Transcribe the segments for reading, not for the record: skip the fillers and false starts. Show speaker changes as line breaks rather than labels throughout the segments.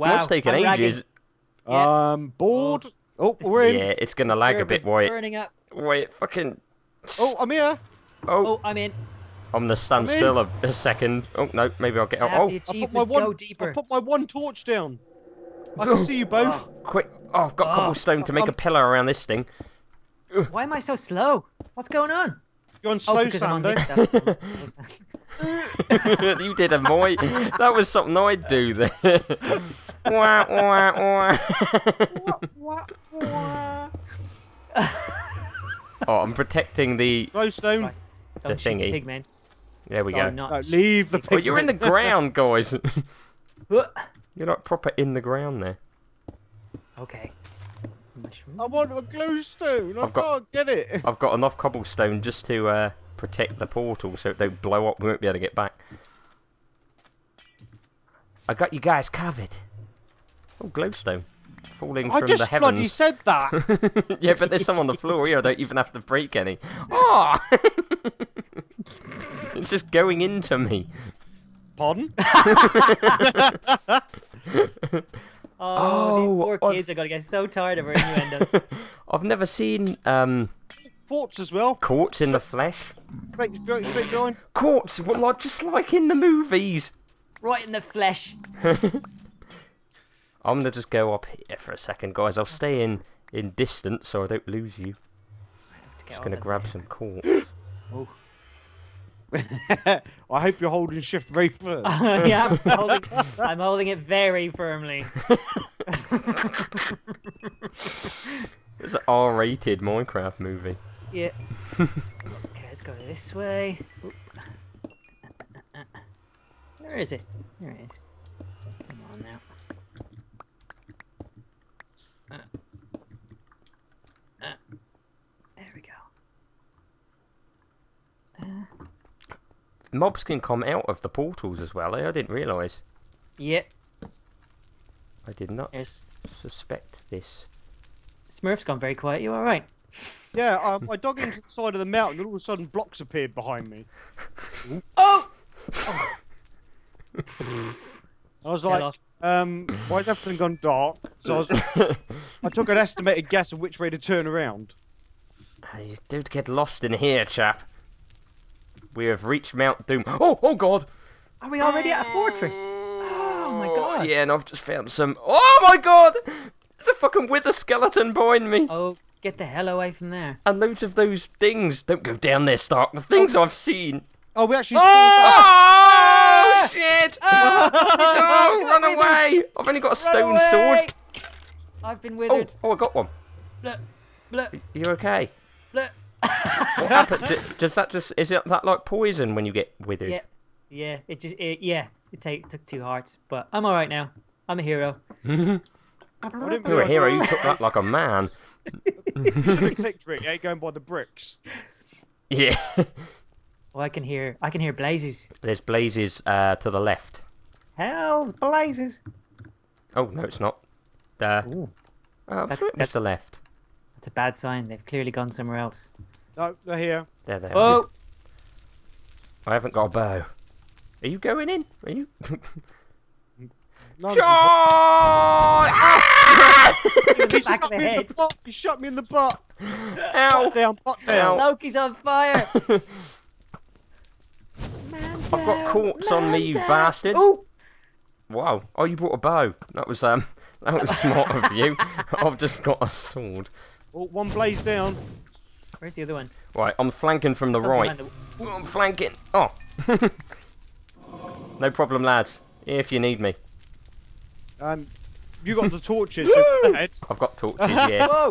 Wow.
It's taking
I'm
ages.
Bored. Oh, we're in.
Yeah, it's gonna lag a bit. Wait,
burning up.
wait, fucking.
Oh, I'm here.
Oh,
I'm in.
I'm gonna stand
I'm in.
still a second. Oh no, maybe I'll get
I
out.
have
Oh,
the
I put my
achievement.
one.
Go deeper.
I put my one torch down. I can see you both.
quick! Oh, I've got cobblestone to make a pillar around this thing.
Why am I so slow? What's going on?
You're on
Oh,
slow
because I'm on
sand,
this
eh?
stuff. I'm on slow sand.
You did a moi. That was something I'd do there. Wah, wah, wah. Oh, I'm protecting the
Glowstone.
Right. Don't shoot
thingy.
the pigman.
There we
Oh,
go.
not
No, leave the
Oh,
pig.
you're in the ground, guys.
Uh,
You're like proper in the ground there.
Okay. Mushrooms.
I want a glowstone. I
I've got-
can't get it.
I've got enough cobblestone just to protect the portal so it don't blow up. We won't be able to get back. I got you guys covered. Oh, glowstone. Falling
I
from
just
the
bloody
heavens.
said that.
Yeah, but there's some on the floor here. I don't even have to break any. Oh! It's just going into me.
Pardon?
Oh, these
Oh,
poor
I've-
kids are gonna get so tired of our innuendo.
I've never seen
Forts as well.
quartz in the flesh.
Straight going.
Quartz, well, like, just like in the movies.
Right in the flesh.
I'm gonna just go up here for a second, guys. I'll stay in distance so I don't lose you. Just gonna grab some quartz.
Oh.
I hope you're holding shift very firm.
Yeah, I'm holding it very firmly.
It's an R-rated Minecraft movie.
Yeah. Okay, let's go this way. Oop. Where is it? There it is. Come on now. There we go.
Mobs can come out of the portals as well. I didn't realise.
Yep.
I did not
There's
suspect this.
Smurf's gone very quiet. You all right?
Yeah, I dug into the side of the mountain and all of a sudden blocks appeared behind me.
Oh!
I was
Get
like,
off.
why has everything gone dark? So I took an estimated guess of which way to turn around.
You don't get lost in here, chap. We have reached Mount Doom. Oh, oh God!
Are we already at a fortress? Oh my god.
Yeah, and I've just found some. Oh my God! There's a fucking wither skeleton behind me.
Oh, get the hell away from there.
And loads of those things. Don't go down there, Stark. The things I've seen.
Oh, we actually.
Oh, shit! Oh, run away! I've only got a stone sword.
I've been
Oh,
withered.
oh, I got one.
Blah, blah,
You okay?
blah.
What happened? Does that just? Is it that like poison when you get withered?
Yeah, yeah. It took 2 hearts, but I'm all right now. I'm a hero.
You're a hero. You took that like a man.
Tick trick, eh? Going by the bricks.
Yeah.
Oh, I can hear blazes.
There's blazes to the left.
Hell's blazes.
Oh no, it's not. There.
Ooh,
That's
that's-
the left.
that's a bad sign. They've clearly gone somewhere else.
No, they're here.
There they are.
Oh,
I haven't got a bow. Are you going in? Are you?
None of them-
John!
He
back of
shot
the
me in
head.
the butt. He shot me in the butt.
Ow!
Butt down, butt down.
Loki's on fire.
I've got quartz on me, you bastards.
Oh,
Wow. Oh, you brought a bow. That was smart of you. I've just got a sword.
Oh, one blaze down.
where's the other one?
Right, I'm flanking from the
Come
right.
behind
Oh, I'm flanking. Oh. No problem, lads. If you need me.
You got the torches. So go ahead.
I've got torches, yeah.
Whoa!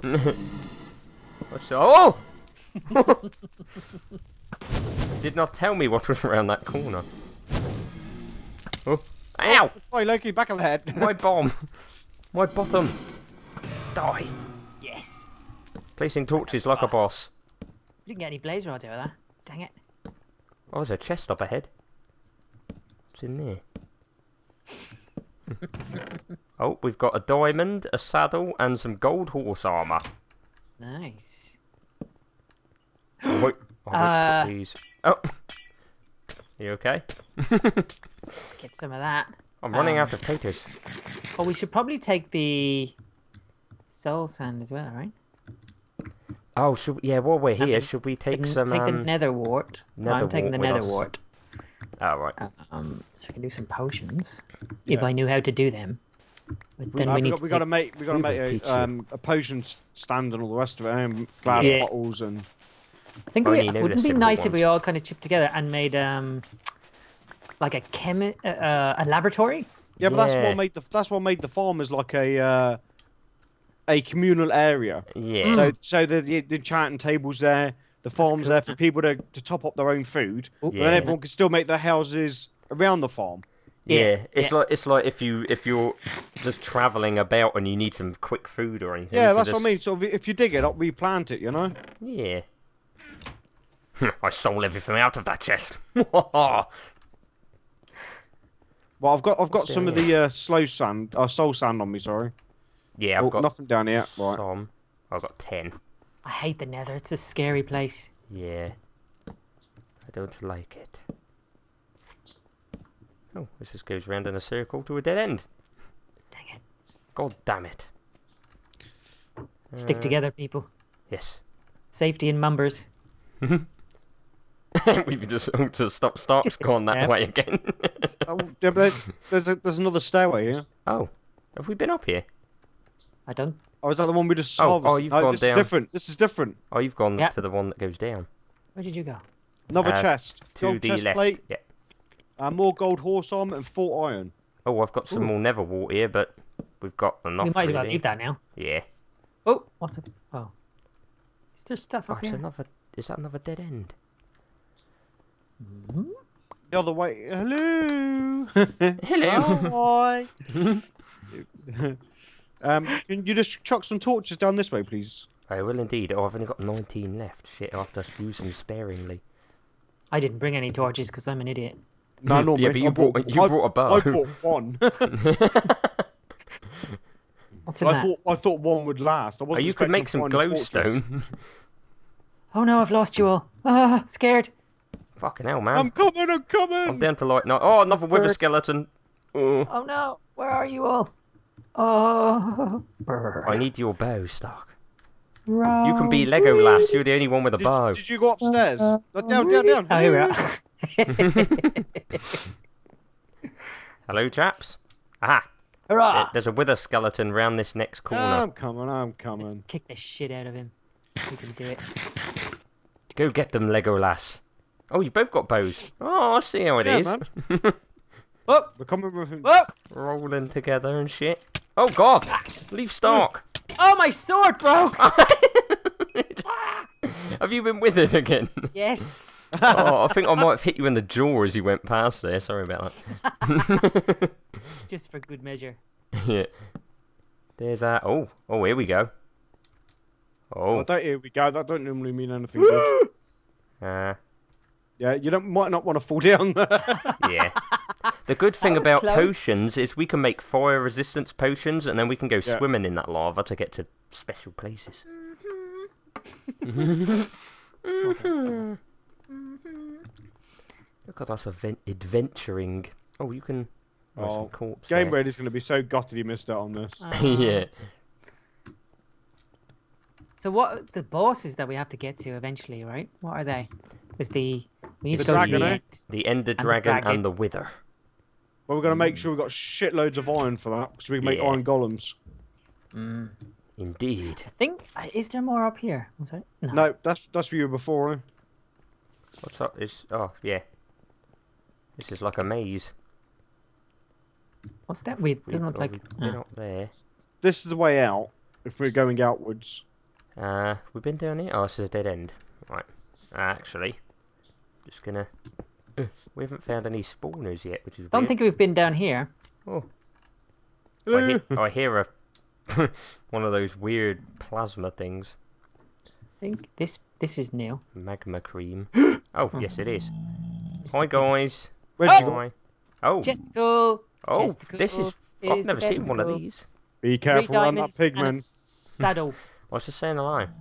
Oh! Did not tell me what was around that corner. Oh. Ow!
Hey, Loki, back of the head.
My bomb. My bottom. Die.
Yes.
Placing torches like a boss.
You didn't get any blaze rods out of that. Dang it.
Oh, there's a chest up ahead. What's in there? Oh, we've got a diamond, a saddle, and some gold horse armor.
Nice.
Oh, wait, I won't put these. Oh, you okay?
Get some of that.
I'm running out of taters.
Oh, we should probably take the soul sand as well, right?
Oh, yeah, while we're here,
And
should we take
Take
some,
the nether wart. I'm taking the
with
nether
us?
wart.
Oh, right.
So we can do some potions
Yeah.
if I knew how to do them. But then we need to
we gotta
take...
make
teach you.
a potion stand and all the rest of it, glass
Yeah.
bottles and.
I think
Only
it
know the
wouldn't be
simple
nice if we
ones.
all kind of chipped together and made like a laboratory.
Yeah, but that's
Yeah.
what made the farm as like a communal area.
Yeah.
So the enchanting tables there, the farm's
cool.
there for people to top up their own food, but
Yeah.
then everyone can still make their houses around the farm.
Yeah,
Yeah,
it's like if you're just traveling about and you need some quick food or anything.
Yeah,
you
that's
can
what I mean. So if you dig it up, replant it, you know.
Yeah. I stole everything out of that chest. Oh,
Well, I've got some of the soul sand on me. Sorry.
yeah, I've
Oh,
got
nothing down here. Right.
some. I've got 10.
I hate the nether. It's a scary place.
Yeah. I don't like it. Oh, this just goes round in a circle to a dead end.
Dang it.
God damn it.
Stick together, people.
Yes.
Safety in numbers.
We've just stop starts gone that
Yep.
way again.
Oh, yeah, but there's another stairway here.
Oh, have we been up here?
I don't...
Oh, is that the one we just
Oh,
harvested?
you've
No,
gone
this
down.
is different. This is different.
Oh, you've gone
Yeah.
to the one that goes down.
Where did you go?
Another chest.
To
Gold
the
chest
left.
plate.
Yeah.
More gold horse armor and 4 iron.
Oh, I've got some more nether wart here, but we've got enough.
We might as well
really.
leave that now.
Yeah.
Oh, what's up? Oh. Is there stuff
Oh,
up
it's
here?
another. Is that another dead end?
The other way. Hello.
Hello.
Hi. Can you just chuck some torches down this way, please?
I will indeed. Oh, I've only got 19 left. Shit, I'll have to use them sparingly.
I didn't bring any torches because I'm an idiot.
No,
Yeah,
normally.
but you
I
brought a bow.
I bought one.
What's in that?
I thought one would last. I
Oh,
wasn't
you could make some
expecting to find a fortress.
glowstone.
Oh no, I've lost you all. Ah, scared.
Fucking hell, man.
I'm coming. I'm coming.
I'm down to like. No. Oh, another wither
scared.
skeleton. Oh.
Oh no, where are you all? Oh.
I need your bow, Stark. You
You
can be Legolas. You're the only one with a bow.
Did you go upstairs? Down.
Oh, here we are.
Hello, chaps. Aha.
Hurrah!
There's a wither skeleton round this next corner.
I'm coming.
Let's
Mm.
kick the shit out of him. We can do it.
Go get them, Legolas. Oh, you both got bows. Oh, I see how it
Yeah,
is.
man.
Oh,
We're coming with him.
oh,
Rolling together and shit. Oh God! Leave Stark.
oh, my sword broke.
Have you been withered again?
Yes.
Oh, I think I might have hit you in the jaw as you went past there. Sorry about that.
Just for good measure.
Yeah. There's that. Oh, here we go. Oh.
Here we go. That don't normally mean anything good.
Uh,
Yeah, you might not want to fall down there.
yeah. The good thing
was
about
close.
potions is we can make fire resistance potions and then we can go
Yeah.
swimming in that lava to get to special places. Look at us adventuring. Oh, you can. Oh, some corpse
Game
there.
Raid's going to be so gutted he missed out on this.
Yeah.
So what the bosses that we have to get to eventually, right? What are they? Is we need
The
to go to
dragon,
the
eh?
end.
The Ender
the
Dragon
dragon.
and the Wither.
But we're going to make sure we've got shitloads of iron for that, so we can make
Yeah.
iron golems.
Indeed.
I think is there more up here? Was there? No.
No, that's for you before. Eh?
What's up? Oh, yeah. This is like a maze.
What's that? It doesn't look like.
We've been up there.
This is the way out, if we're going outwards.
We've been down here. Oh, this is a dead end. Right. Actually, just gonna. We haven't found any spawners yet, which is
Don't
weird.
think we've been down here.
Oh,
Hello.
I hear a one of those weird plasma things.
I think this is new.
Magma cream. Oh, yes, it is. Hi guys.
Where'd you go?
Hi. Oh.
Chesticle.
Oh,
Chesticle
this is. I've
is
never
the
seen one of
besticle.
these.
Be
3
careful around that
diamonds and a
pigman.
saddle.
I was just saying a lie.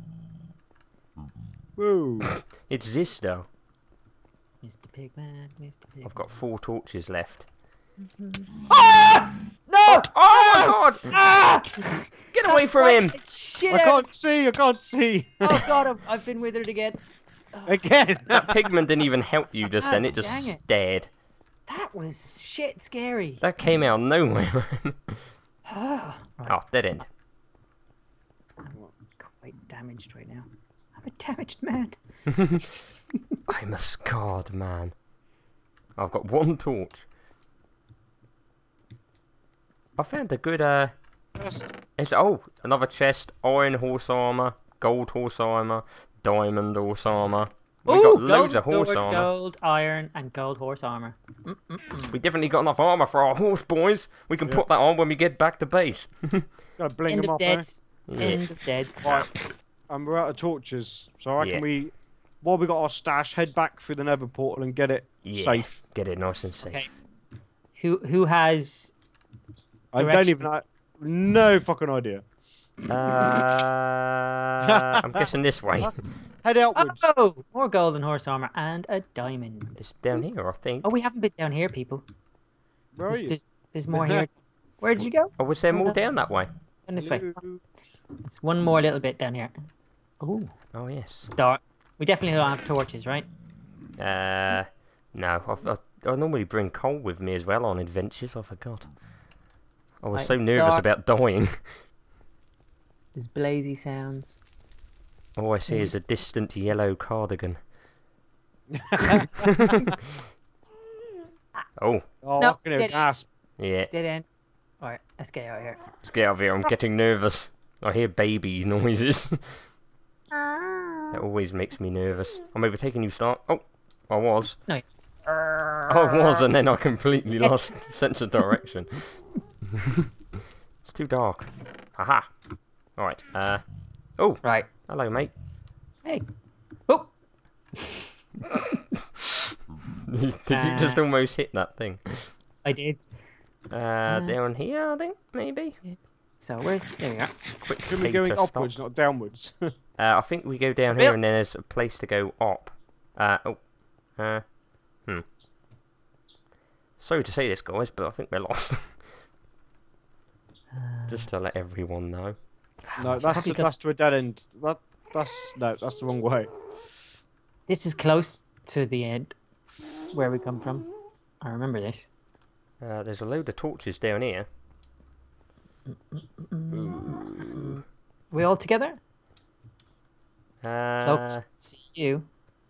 Woo.
It's this though.
Mr. Pigman, Mr. Pigman.
I've got 4 torches left.
Ah! No!
Oh my god!
Ah!
Get away from him!
Shit!
I can't see. I can't see.
Oh god, I've been withered again.
Again.
That pigman didn't even help you just then. It just
Dang it.
stared.
That was shit scary.
That came out of nowhere.
Right.
Oh, dead end.
I'm quite damaged right now. I'm a damaged man.
I'm a scarred man. I've got one torch. I found a good it's another chest, iron horse armor, gold horse armor, diamond horse armor. We
Ooh,
got loads of horse
sword,
armor.
gold, iron, and gold horse armor.
We definitely got enough armor for our horse, boys. We can put that on when we get back to base.
Gotta bling
End
them
of
up, eh?
deads.
Yeah.
End of deads.
Right. And we're out of torches, so I reckon
Yeah.
we, while we got our stash, head back through the Nether portal and get it
Yeah.
safe.
Get it nice and safe.
Okay. Who has?
I don't
Direction.
even have no fucking idea.
I'm guessing this way.
Head outwards.
Oh, more gold and horse armor and a diamond.
It's down here, I think.
Oh, we haven't been down here, people.
Where are you?
There's more here. Where did you go?
Oh, was there more down that way?
Down this way.
Hello.
It's one more little bit down here. Oh,
Oh, yes.
start. We definitely don't have torches, right?
No. I normally bring coal with me as well on adventures. I forgot. I was
Right,
so
it's
nervous
dark.
about dying.
There's blazy sounds.
All I see is a distant yellow cardigan. Oh,
Oh,
No,
I can hear
dead
gasp.
yeah.
Dead end. Alright, let's get out of here.
Let's get out of here. I'm getting nervous. I hear baby noises. That always makes me nervous. I'm overtaking you, Stark. Oh, I was.
No.
I was, and then I completely
Yes.
lost sense of direction. It's too dark. Haha. Alright, oh,
Right.
hello, mate.
Hey. Oh.
Did you just almost hit that thing?
I did.
Down here, I think, maybe?
So where's? There we are.
Quick
Should we
potato
going
stop.
upwards, not downwards?
I think we go down
Bill.
here and then there's a place to go up. Sorry to say this, guys, but I think we're lost. Just to let everyone know.
No,
Probably
that's to a dead end. That's the wrong way.
This is close to the end, where we come from. I remember this.
There's a load of torches down here.
We all together?
Uh,
See you.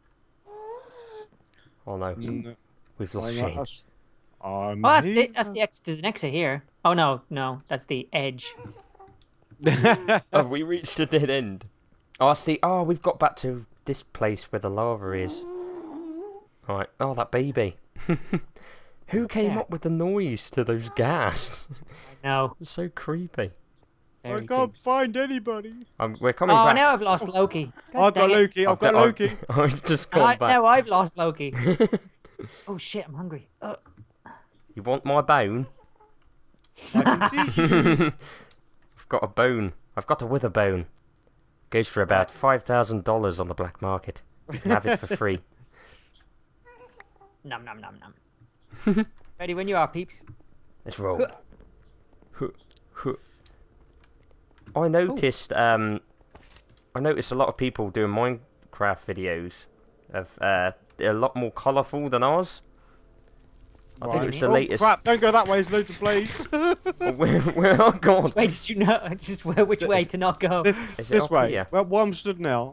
oh no,
Mm,
we've lost
hang on,
Shane.
that's-
Oh, that's the X. There's an exit here. Oh no, that's the edge.
Have we reached a dead end? Oh, I see. Oh, we've got back to this place where the lava is. Right. Oh, that baby. Who
up
came
there?
up with the noise to those gas?
No.
It's so creepy.
I
Very
can't
good.
find anybody.
We're coming
Oh,
back.
now I've lost Loki. God
I've got
dang it.
Loki. I've got Loki.
I've just
And
gone back.
now I've lost Loki. Oh shit, I'm hungry.
You want my bone?
I can see you.
I've got a bone. I've got a wither bone. Goes for about $5,000 on the black market. You can have it for free.
Nom nom nom nom. Ready when you are, peeps.
Let's roll. I noticed a lot of people doing Minecraft videos of they're a lot more colourful than ours. I think
Right.
it's the
Oh,
latest.
crap, don't go that way, there's loads of blaze.
Oh god!
Wait, did you know just which way to not go?
Is it
This
up
way.
here?
Well, where I'm stood now.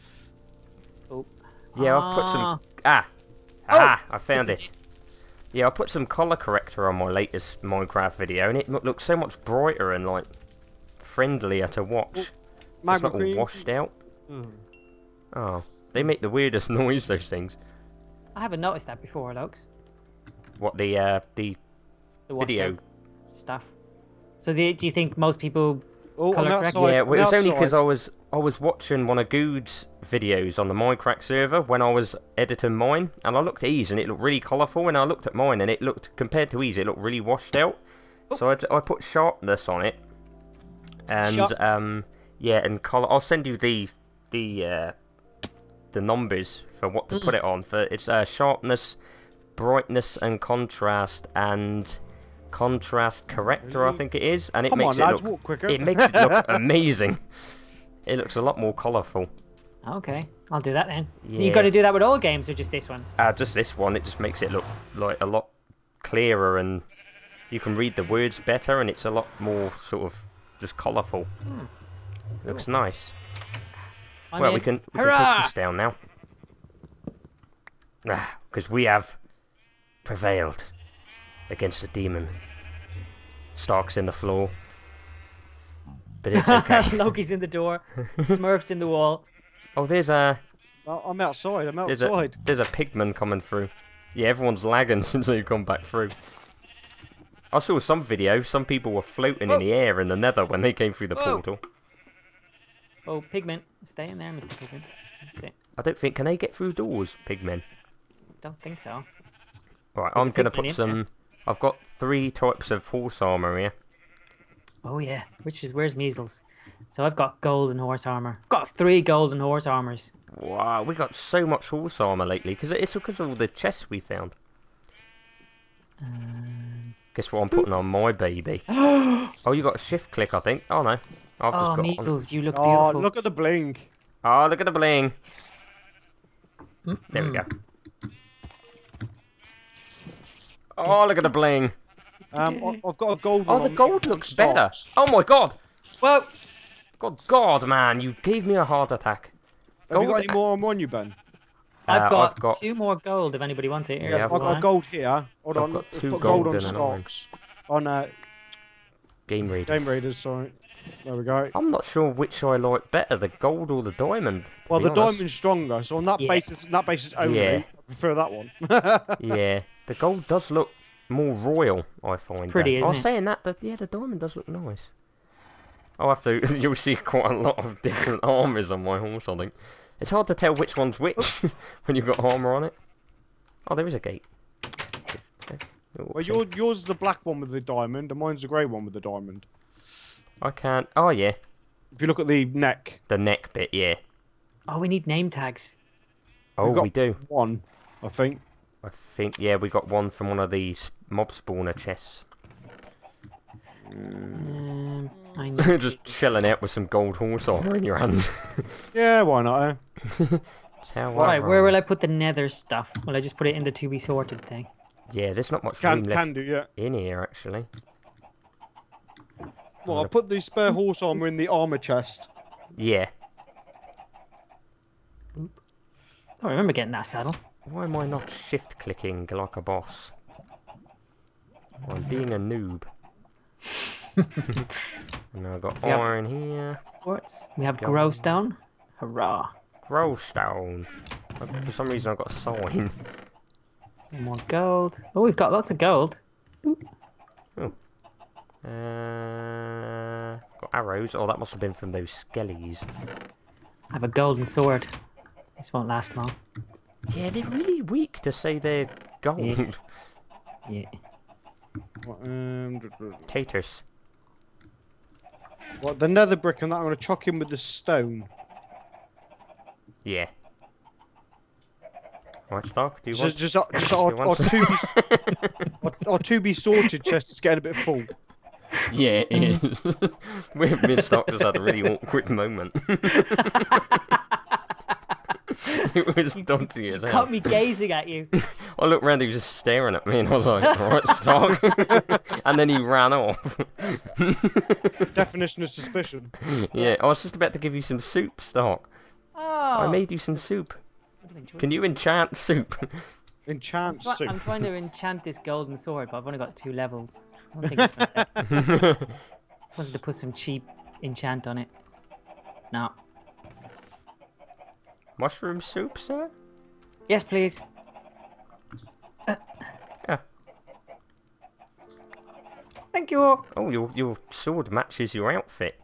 Yeah, I've put some. I found
this is
it. Yeah, I put some color corrector on my latest Minecraft video, and it looks so much brighter and like friendlier to watch. It's
Magma
not all
cream.
washed out.
Mm.
Oh, they make the weirdest noise. Those things.
I haven't noticed that before, Lokes.
What the
The washed
video?
out stuff. So do you think most people?
Oh,
Colour
on that
correct?
side,
Yeah,
on
well, it was
that
only because
side.
I was watching one of Good's videos on the Minecraft server when I was editing mine, and I looked at his and it looked really colourful, and I looked at mine and it looked, compared to his, it looked really washed out. So I put sharpness on it, and
Sharpness.
yeah, and colour. I'll send you the numbers for what to put it on. For it's sharpness, brightness, and contrast, and contrast corrector, I think it is, and it
Come
makes
on,
it
lads,
look.
walk quicker.
It makes it look amazing. It looks a lot more colourful.
Okay, I'll do that then.
Yeah.
You got to do that with all games or just this one?
Just this one, it just makes it look like a lot clearer, and you can read the words better, and it's a lot more sort of just colourful. Looks nice. Well, we can put this down now. Because we have prevailed against the demon. Stark's in the floor. But it's okay.
Loki's in the door. Smurf's in the wall.
Oh, there's a...
Oh, I'm outside. I'm
There's
outside.
a pigman coming through. Yeah, everyone's lagging since they've gone back through. I saw some video, some people were floating in the air in the nether when they came through the portal.
Oh, Pigman. Stay in there, Mr. Pigman. That's it.
I don't think... Can they get through doors, pigmen?
Don't think so.
Right,
There's
I'm
a
going to
pigman
put
in
some... I've got 3 types of horse armour here.
Oh, yeah. Where's measles? So I've got golden horse armor. Got 3 golden horse armors.
Wow, we got so much horse armour lately, because it's because of all the chests we found. Guess what I'm putting on my baby? Oh, you got a shift click, I think. Oh, no. I've just got
measles, you look
Oh,
beautiful.
look at the bling.
Oh, look at the bling. There we go. Oh, look at the bling.
I've got a gold
Oh,
one
the
on
gold looks better.
stocks.
Oh, my God.
Whoa!
God, man, you gave me a heart attack.
Have you got
Gold-
any more on you, Ben?
I've got
I've got
2 more gold if anybody wants it. Here,
Yeah,
I've got gold here. Hold
I've
on.
got
Let's
2
put
gold
on
and an iron.
stocks. On
Game Raiders.
Game Raiders, sorry. There we go.
I'm not sure which I like better, the gold or the diamond. to
Well,
be
the
honest.
diamond's stronger, so on that
Yeah.
basis only,
Yeah.
I prefer that one.
Yeah, the gold does look more royal, I find.
pretty,
I
isn't
was
it?
saying that, the diamond does look nice. I'll have to, you'll see quite a lot of different armors on my horse, I think. It's hard to tell which one's which when you've got armor on it. Oh, there is a gate.
Well, yours is the black one with the diamond, and mine's the grey one with the diamond.
I can't, oh yeah,
If you look at the neck,
the neck bit, yeah.
Oh, we need name tags.
Oh,
got-
we do.
one, I think.
I think, yeah, we got one from one of these mob spawner chests.
I need
Just chilling out with some gold horse armor in your hand.
Yeah, why not? Eh?
That's how I
Right, where
roll.
will I put the nether stuff? Will I just put it in the to be sorted thing?
Yeah, there's not much room left
Can do, yeah.
in here, actually.
Well, I'll put the spare horse armor in the armor chest.
Yeah.
I remember getting that saddle.
Why am I not shift clicking like a boss? I'm being a noob. And I've got
Yep.
iron here.
Quartz. We have
Gold.
glowstone. Hurrah.
Glowstone. For some reason I've got a sign.
One more gold. Oh, we've got lots of gold.
Got arrows. Oh, that must have been from those skellies.
I have a golden sword. This won't last long.
Yeah, they're really weak to say they're gold.
Yeah. Yeah.
Taters.
What, the nether brick and that I'm going to chuck in with the stone.
Yeah. Right, Stark, do you want...
Just
do
our,
you want some-
our to be sorted chest is getting a bit full.
Yeah, it is. Me and Stark just had a really awkward moment. It was dodgy as hell.
Caught me gazing at you.
I looked round, he was just staring at me, and I was like, alright, Stark. And then he ran off.
Definition of suspicion.
Yeah, I was just about to give you some soup, Stark.
Oh.
I made you some soup.
I'd have enjoyed
Can you enchant soup?
Enchant
some.
soup.
I'm trying to enchant this golden sword, but I've only got 2 levels. I don't think it's gonna Just wanted to put some cheap enchant on it. No.
Mushroom soup, sir?
Yes, please.
Yeah.
Thank you.
Oh, your sword matches your outfit.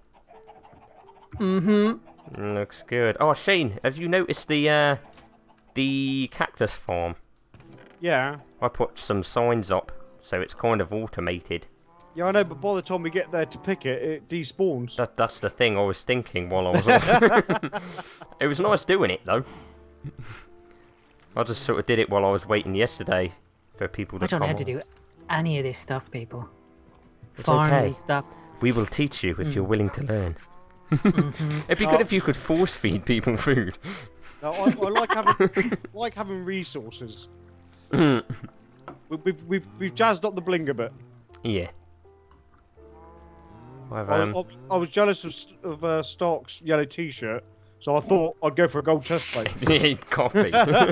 Mm-hmm.
Looks good. Oh, Shane, have you noticed the cactus farm?
Yeah.
I put some signs up, so it's kind of automated.
Yeah, I know, but by the time we get there to pick it, it despawns.
That's the thing I was thinking while I was off. It was nice doing it, though. I just sort of did it while I was waiting yesterday for people to
I don't
come
know how to
on.
do any of this stuff, people.
It's
farms
okay.
and stuff.
We will teach you if you're willing to learn. It'd be good if you could force feed people food.
No, I like having resources. We've jazzed up the bling a bit.
Yeah. I've,
I was jealous of Stark's yellow T-shirt, so I thought I'd go for a gold chest plate.
yeah, copy.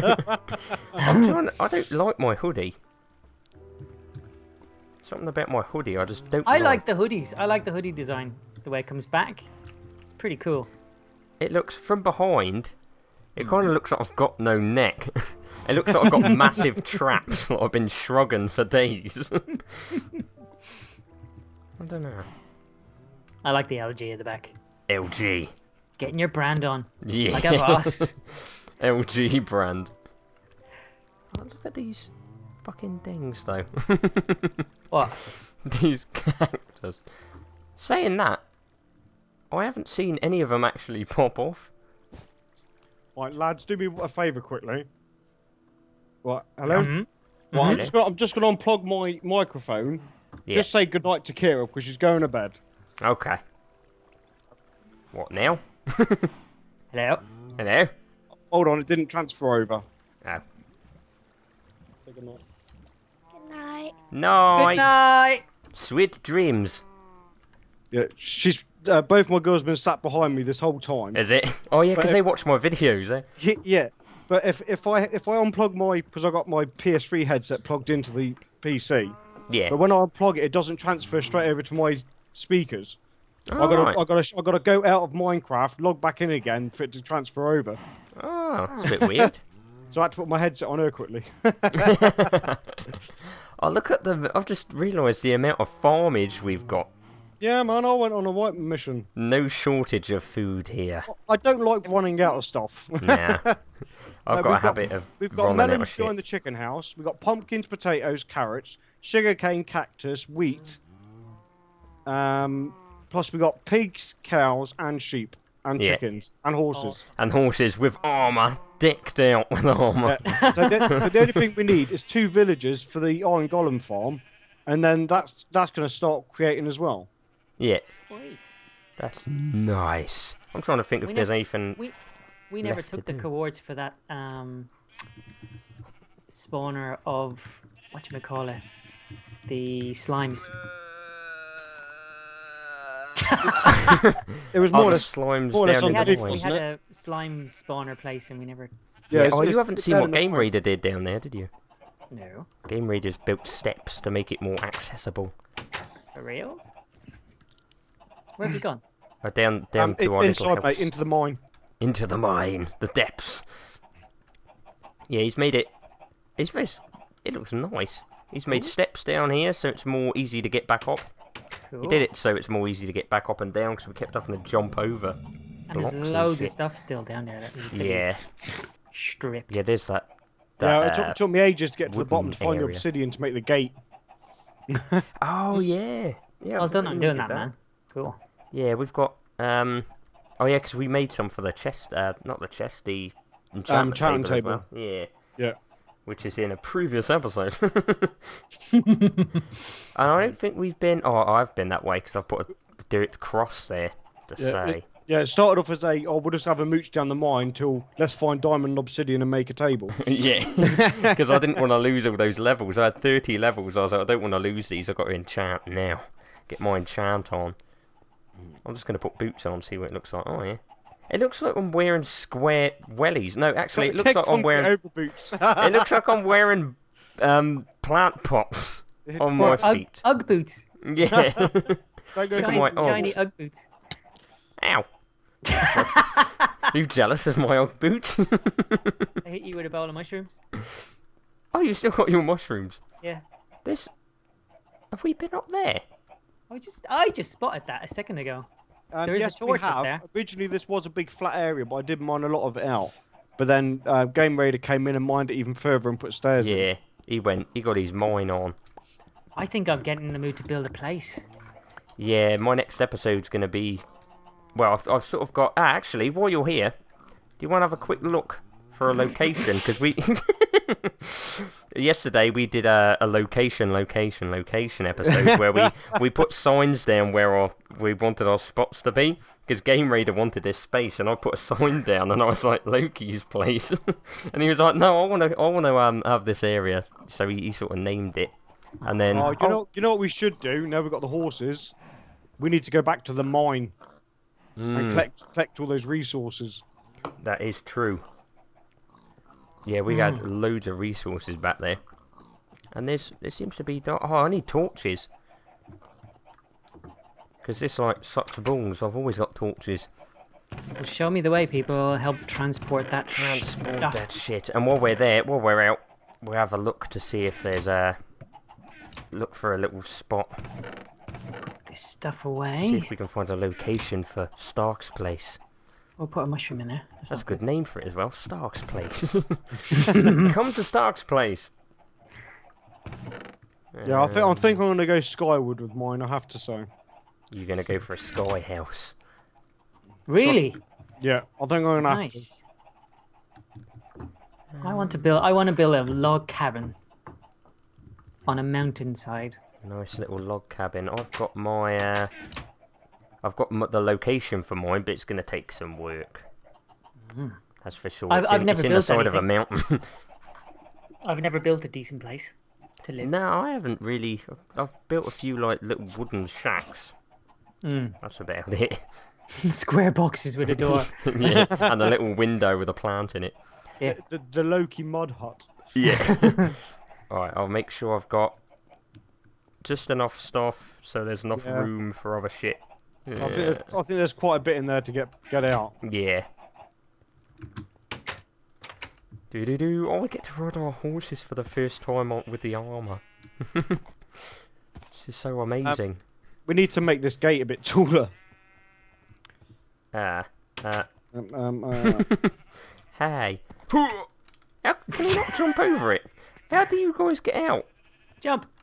I don't like my hoodie. Something about my hoodie, I just don't
I like the hoodies. I like the hoodie design. The way it comes back. It's pretty cool.
It looks, from behind, it kind of looks like I've got no neck. It looks like I've got massive traps that I've been shrugging for days. I don't know.
I like the LG at the back.
LG.
Getting your brand on.
Yeah.
Like a boss.
LG brand. Oh, look at these fucking things, though.
What?
These characters. Saying that, I haven't seen any of them actually pop off.
Right, lads, do me a favour quickly. Right, hello?
Mhm.
Right,
Mhm.
I'm just gonna unplug my microphone.
Yeah.
Just say goodnight to Kira because she's going to bed.
Okay. What now?
Hello.
Hello?
Hold on, it didn't transfer over.
Oh.
Say goodnight.
Night.
Night.
Good night.
Sweet dreams.
Yeah, she's both my girls have been sat behind me this whole time.
Is it? Oh yeah,
But
because they watch my videos, eh?
Yeah, but if I unplug my because I got my PS3 headset plugged into the PC,
Yeah.
but when I unplug it, it doesn't transfer straight over to my speakers.
Oh, right.
I gotta go out of Minecraft, log back in again for it to transfer over.
Oh, it's a bit weird.
So I had to put my headset on her quickly.
Oh, look at the... I've just realised the amount of farmage we've got.
Yeah, man, I went on a white mission.
No shortage of food here.
I don't like running out of stuff.
Nah. I've got a
we've
habit of
We've got
running out of
melons
shit.
behind the chicken house. We've got pumpkins, potatoes, carrots, sugarcane, cactus, wheat. Plus we've got pigs, cows, and sheep, and
Yeah.
chickens, and horses.
And horses with armour. Decked out with armour.
Yeah. So the only thing we need is 2 villagers for the Iron Golem farm, and then that's going to start creating as well.
Yeah.
Sweet.
That's nice. I'm trying to think if
We
there's
never-
anything...
We never
left to
took the
do.
coords for that spawner of whatchamacallit, the slimes.
It was
Oh,
more or
the
less.
slimes
more or less
down
We
in
had,
the
a,
underneath,
we
mine.
wasn't
had
it?
a slime spawner place and we never.
Yeah.
it's-
Oh,
it's-
you haven't
it's
seen
down
what
in the
Game
mine.
Raider did down there, did you?
No.
Game Raider's built steps to make it more accessible.
For reals? Where have you gone?
Down to our little
Inside,
house.
mate, into the mine.
Into the mine, the depths. Yeah, he's made it. It looks nice. He's made steps down here, so it's more easy to get back up.
Cool.
He did it so it's more easy to get back up and down because we kept having to jump over.
And there's
blocks and
loads of
shit.
stuff still down there that needs to
Yeah,
be stripped.
yeah. There's that.
Yeah,
that
it took me ages to get to the
wooden
bottom to find the
area.
obsidian to make the gate.
Oh yeah, yeah.
Well
I
done
forgot
on
we
doing
did
that, man. Cool.
Yeah, we've got. Oh yeah, because we made some for the chest. Not the chest, the enchantment
Enchantment
table. As
table.
well. Yeah.
Yeah.
Which is in a previous episode. And I don't think we've been. Oh, I've been that way because I've put a dirt cross there to say.
Yeah, it started off as we'll just have a mooch down the mine till let's find diamond and obsidian and make a table.
Yeah, because I didn't want to lose all those levels. I had 30 levels. I was like, I don't want to lose these. I've got to enchant now. Get my enchant on. I'm just going to put boots on, see what it looks like. Oh, yeah. It looks like I'm wearing square wellies. No, actually, it looks like I'm wearing...
over boots.
It looks like I'm wearing plant pots on my feet.
Ugg boots.
Yeah.
Don't go
Look at
Shiny,
my
shiny
Uggs.
Ugg boots.
Ow. You jealous of my Ugg boots?
I hit you with a bowl of mushrooms.
Oh, you still got your mushrooms.
Yeah.
This... Have we been up there?
I just spotted that a second ago. There is a
yes, we
torch up
have.
there.
Originally, this was a big flat area, but I did mine a lot of it out. But then Game Raider came in and mined it even further and put stairs in.
Yeah. He got his mine on.
I think I'm getting in the mood to build a place.
Yeah, my next episode's going to be... Well, I've sort of got... actually, while you're here, do you want to have a quick look for a location? Because we... Yesterday we did a location episode where we put signs down where we wanted our spots to be, because Game Raider wanted this space, and I put a sign down and I was like, Loki's place. And he was like, no, I want to have this area, so he sort of named it. And then
you know what we should do now we've got the horses? We need to go back to the mine and collect all those resources.
That is true. Yeah, we had loads of resources back there. And there seems to be... Oh, I need torches. Because this, like, sucks balls. I've always got torches.
Well, show me the way, people. I'll help transport that stuff.
That shit. And while we're there, while we're out, we'll have a look to see if there's a... Look for a little spot.
Put this stuff
See
away.
if we can find a location for Stark's place.
We'll put a mushroom in there.
That's a good name for it as well. Stark's place. Come to Stark's place.
Yeah, I think I'm gonna go skyward with mine. I have to say.
You're gonna go for a sky house.
Really?
Yeah, I think I'm gonna have to.
Nice. I want to build a log cabin on a mountainside.
Nice little log cabin. I've got my the location for mine, but it's gonna take some work. That's for sure.
I've never
it's in the
built
side of a
anything.
mountain.
I've never built a decent place to live.
No, I haven't really. I've built a few like little wooden shacks. That's about it.
Square boxes with a door.
Yeah, and a little window with a plant in it.
Yeah.
The Loki mud hut.
Yeah. Alright, I'll make sure I've got just enough stuff so there's enough
Yeah.
room for other shit.
I think there's quite a bit in there to get out.
Yeah. Do. Oh, we get to ride our horses for the first time with the armor. This is so amazing.
We need to make this gate a bit taller.
Hey. How can you not jump over it? How do you guys get out?
Jump.